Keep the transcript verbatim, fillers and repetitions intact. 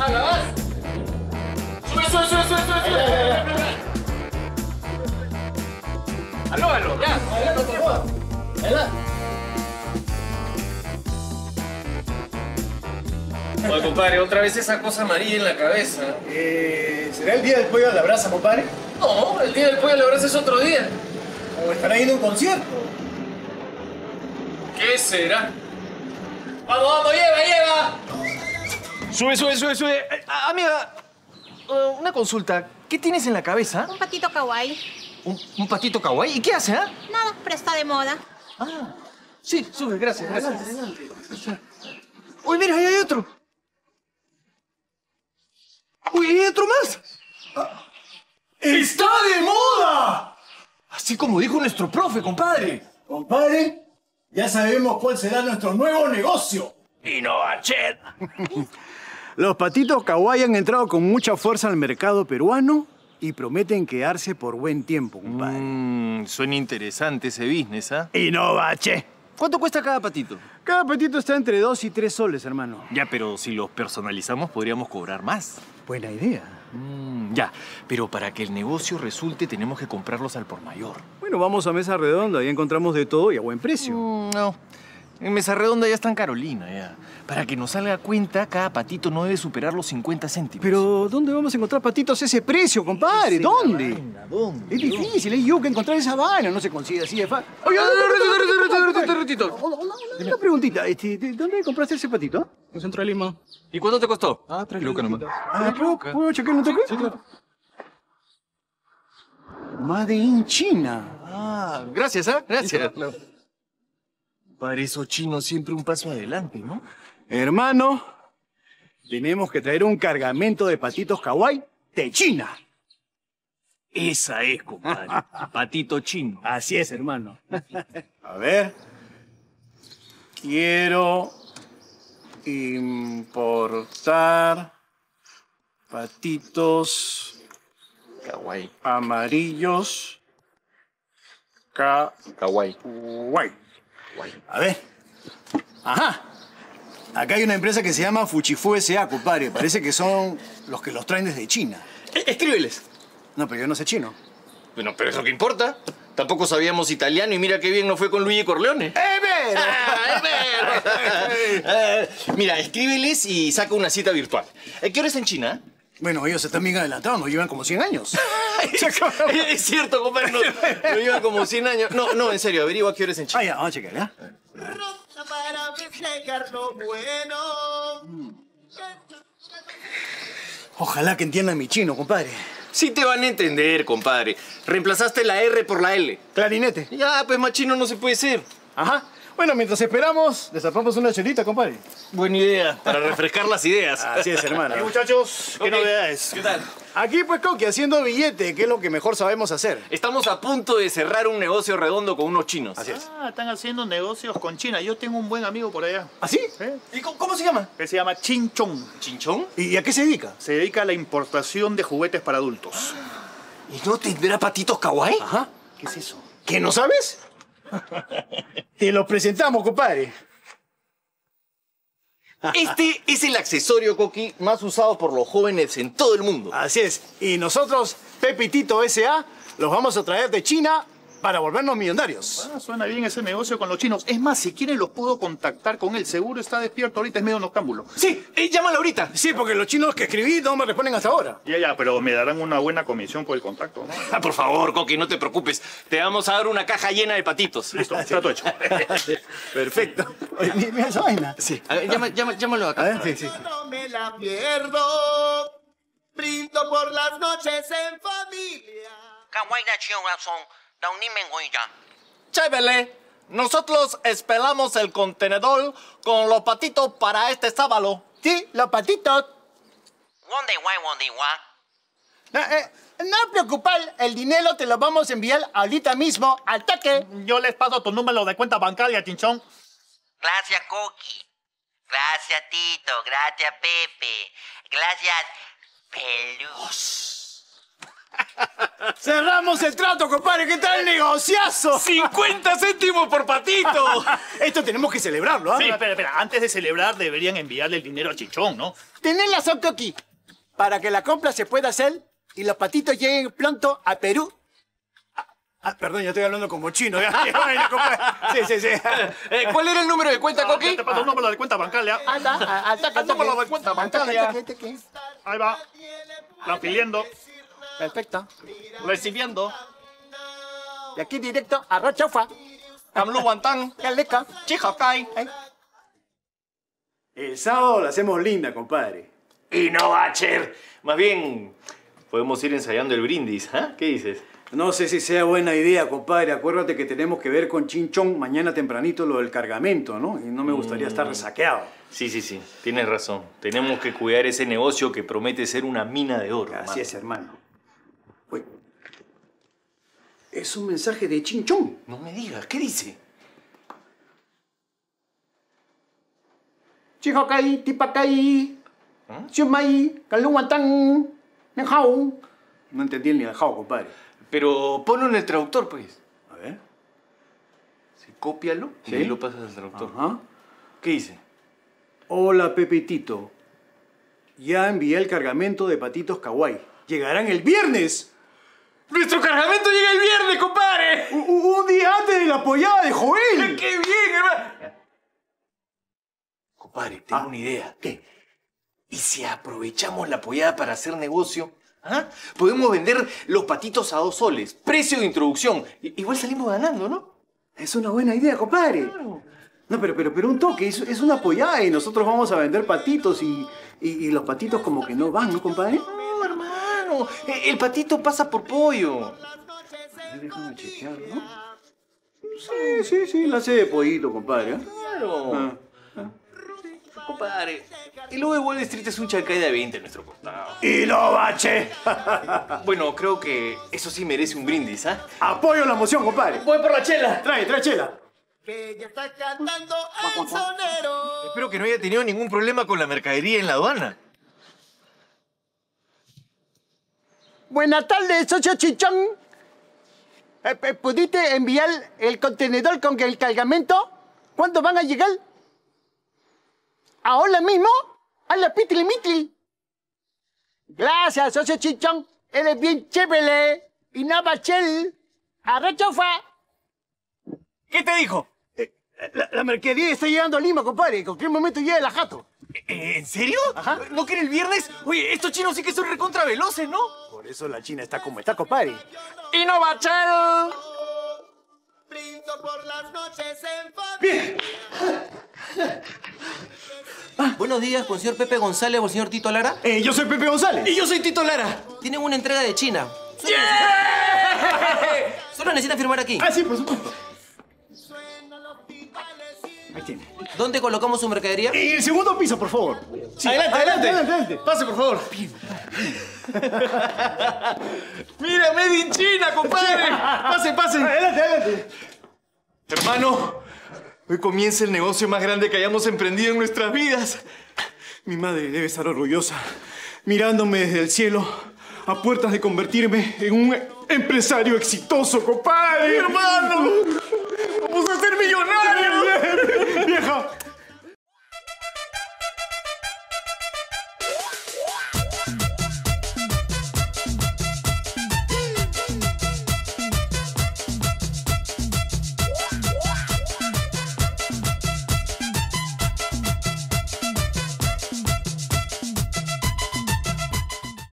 ¡Hala, vas! ¡Sube, sube, sube, sube, sube! sube. ¡Aló, aló! ¡Ya! ¡Adelante, por favor! ¡Adelante! Oye, compadre, otra vez esa cosa amarilla en la cabeza. Eh, ¿Será el día del pollo a la brasa, compadre? No, el día del pollo a la brasa es otro día. ¿O estará yendo a un concierto? ¿Qué será? ¡Vamos, vamos, lleva, lleva! Sube, sube, sube, sube. Eh, amiga, uh, una consulta. ¿Qué tienes en la cabeza? Un patito kawaii. ¿Un, un patito kawaii? ¿Y qué hace, ah? Nada, pero está de moda. Ah, sí, sube, gracias, gracias. Uy, mira, ahí hay otro. Uy, ¿hay otro más? Ah, ¡está de moda! Así como dijo nuestro profe, compadre. Compadre, ya sabemos cuál será nuestro nuevo negocio. Innovachet. Los patitos kawaii han entrado con mucha fuerza al mercado peruano y prometen quedarse por buen tiempo, compadre. Mmm, suena interesante ese business, ¿ah? Innovache. ¿Cuánto cuesta cada patito? Cada patito está entre dos y tres soles, hermano. Ya, pero si los personalizamos podríamos cobrar más. Buena idea. Mm, ya, pero para que el negocio resulte tenemos que comprarlos al por mayor. Bueno, vamos a Mesa Redonda, ahí encontramos de todo y a buen precio. Mm, no, en Mesa Redonda ya está en Carolina, ya. Para que nos salga cuenta, cada patito no debe superar los cincuenta céntimos. Pero, ¿dónde vamos a encontrar patitos ese precio, compadre? ¿Dónde? Vaina, ¿Dónde? Es difícil, es yo que encontrar esa vaina, no se consigue así de fácil. Oye, ratito, ratito. Una preguntita, este, ¿de ¿dónde compraste ese patito? En Centro de Lima. ¿Y cuánto te costó? Ah, tres lucas nomás. Ah, ¿puedo, ¿puedo chequear un toque? Sí, claro. Made in China. Ah, gracias, ¿ah? Gracias. Para esos chinos siempre un paso adelante, ¿no? Hermano, tenemos que traer un cargamento de patitos kawaii de China. Esa es, compadre. Patito chino. Así es, hermano. A ver. Quiero importar patitos Kawaii. amarillos kawaii. Kawaii. A ver. Ajá. Acá hay una empresa que se llama Fuchifu S A, compadre. Parece que son los que los traen desde China. Eh, escríbeles. No, pero yo no sé chino. Bueno, pero ¿eso qué importa? Tampoco sabíamos italiano y mira qué bien nos fue con Luigi Corleone. ¡Es vero! ¡Es vero! Eh, mira, escríbeles y saca una cita virtual. Eh, ¿Qué hora es en China? Bueno, ellos están bien adelantados, nos llevan como cien años. Es cierto, compadre, nos, nos llevan como cien años. No, no, en serio, averigua qué hora es en China. Ah, ya, vamos a checar, ¿ya? Para reflejar lo bueno. Ojalá que entiendan mi chino, compadre. Sí te van a entender, compadre. Reemplazaste la R por la L. Clarinete. Ya, pues más chino no se puede ser. Ajá. Bueno, mientras esperamos, destapamos una chelita, compadre. Buena idea, para refrescar las ideas. Así es, hermano. Y muchachos, ¿qué Ok. novedades? ¿Qué tal? Aquí, pues, Coqui, haciendo billete, que es lo que mejor sabemos hacer. Estamos a punto de cerrar un negocio redondo con unos chinos. Así es. Ah, están haciendo negocios con China. Yo tengo un buen amigo por allá. ¿Así? ¿eh? ¿Y cómo, cómo se llama? Que se llama Chin Chong. ¿Chinchón? ¿Y a qué se dedica? Se dedica a la importación de juguetes para adultos. ¿Y no tendrá patitos kawaii? Ajá. ¿Qué es eso? ¿Qué, no sabes? Te lo presentamos, compadre. Este es el accesorio, Coqui, más usado por los jóvenes en todo el mundo. Así es. Y nosotros, Pepitito S A, los vamos a traer de China para volvernos millonarios. Ah, suena bien ese negocio con los chinos. Es más, si quieren los puedo contactar con él. Seguro está despierto ahorita, es medio noctámbulo. Sí, eh, llámala ahorita. Sí, porque los chinos que escribí no me responden hasta ahora. Ya, ya, pero me darán una buena comisión por el contacto, ¿no? Ah, por favor, Coqui, no te preocupes. Te vamos a dar una caja llena de patitos. Listo, trato hecho. Perfecto. Oye, mi- mira esa vaina. Sí, a ver, llama- llama- llámalo A acá. ver, sí, sí. No me la pierdo. Brindo por las noches en familia. Chévere. Nosotros esperamos el contenedor con los patitos para este sábado. Sí, los patitos. No, eh, no preocupar, el dinero te lo vamos a enviar ahorita mismo, al toque. Yo les paso tu número de cuenta bancaria, Chinchón. Gracias, Coqui. Gracias, Tito. Gracias, Pepe. Gracias, Pelú. ¡Cerramos el trato, compadre! ¿Qué tal el negociazo? ¡cincuenta céntimos por patito! Esto tenemos que celebrarlo, ¿ah? Sí, espera, espera. Antes de celebrar, deberían enviarle el dinero a Chichón, ¿no? Tenés razón, Coqui. Para que la compra se pueda hacer y los patitos lleguen pronto a Perú. Ah, perdón, yo estoy hablando como chino. ¿Ya? Sí, sí, sí. Eh, ¿Cuál era el número de cuenta, Coqui? ¿Qué te pasa? Un número de cuenta bancaria. Anda, anda, El número de cuenta bancaria. Ahí va. Transfiriendo. Perfecto. Recibiendo. Y aquí directo a Rochaufa. Kamlu Guantán. Caleca. Chijakai. El sábado la hacemos linda, compadre. Y no, Bacher. Más bien, podemos ir ensayando el brindis, ¿ah? ¿eh? ¿Qué dices? No sé si sea buena idea, compadre. Acuérdate que tenemos que ver con Chinchón mañana tempranito lo del cargamento, ¿no? Y no me gustaría mm. estar resaqueado. Sí, sí, sí. Tienes razón. Tenemos que cuidar ese negocio que promete ser una mina de oro. Así hermano. es, hermano. Uy. Es un mensaje de Chinchón. No me digas. ¿Qué dice? Chihokai, Tipakai, Xiumai, Kaluwatán, Nenhao. No entendí el Nenhao, compadre. Pero ponlo en el traductor, pues. A ver. Sí, cópialo ¿Sí? y lo pasas al traductor. Ajá. ¿Qué dice? Hola, Pepitito. Ya envié el cargamento de patitos kawaii. Llegarán el viernes. ¡Nuestro cargamento llega el viernes, compadre! U -u un día antes de la pollada de Joel. ¡Qué bien, hermano! Compadre, tengo Ah. una idea. ¿Qué? ¿Y si aprovechamos la pollada para hacer negocio? ¿Ah? Podemos vender los patitos a dos soles. Precio de introducción. I igual salimos ganando, ¿no? Es una buena idea, compadre. Claro. No, pero, pero, pero un toque, es, es una pollada y nosotros vamos a vender patitos y, y, y los patitos como que no van, ¿no, compadre? No, hermano. El, el patito pasa por pollo. Déjame chequear, ¿no? Sí, sí, sí, la hace de pollito, compadre. ¿eh? Claro. Ah. Compadre, el lobo de Wall Street es un chacay de veinte en nuestro costado. ¡Y lo bache! Bueno, creo que eso sí merece un brindis, ¿ah? Apoyo la moción, compadre. Voy por la chela. Trae, trae chela. Que ya está cantando el sonero. Espero que no haya tenido ningún problema con la mercadería en la aduana. Buenas tardes, socio Chichón. Eh, ¿Pudiste enviar el contenedor con el cargamento? ¿Cuándo van a llegar? ¿Ahora mismo? ¡A la pitli mitli! Gracias, socio Chichón. Eres bien chévere. Y no bachel. ¡Arrechofa! ¿Qué te dijo? Eh, la, la mercadería está llegando a Lima, compadre. En cualquier momento llega la jato. ¿Eh, ¿En serio? Ajá. ¿No quiere el viernes? Oye, estos chinos sí que son recontra veloces, ¿no? Por eso la China está como está, compadre. ¡Y no bachel! Brindo por las noches en familia. ¡Bien! Buenos días, con el señor Pepe González o el señor Tito Lara. Eh, yo soy Pepe González. ¡Y yo soy Tito Lara! Tienen una entrega de China. Solo, ¡Yeah! solo necesitan firmar aquí. Ah, sí, por supuesto. Ahí tiene. ¿Dónde colocamos su mercadería? En el segundo piso, por favor. Sí. Adelante, adelante. adelante, adelante. Pase, por favor. Mira, made in China, compadre. Pase, pase. Adelante, adelante. Hermano, hoy comienza el negocio más grande que hayamos emprendido en nuestras vidas. Mi madre debe estar orgullosa, mirándome desde el cielo, a puertas de convertirme en un empresario exitoso, compadre. ¡Hermano!